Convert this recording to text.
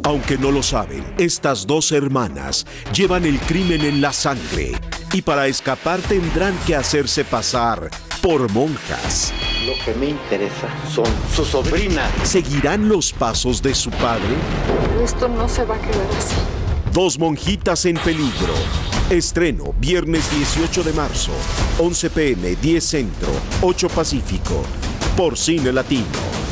Aunque no lo saben, estas dos hermanas llevan el crimen en la sangre y para escapar tendrán que hacerse pasar por monjas. Lo que me interesa son sus sobrinas. ¿Seguirán los pasos de su padre? Esto no se va a quedar así. Dos monjitas en peligro. Estreno viernes 18 de marzo, 11 p.m., 10 Centro, 8 Pacífico, por Cine Latino.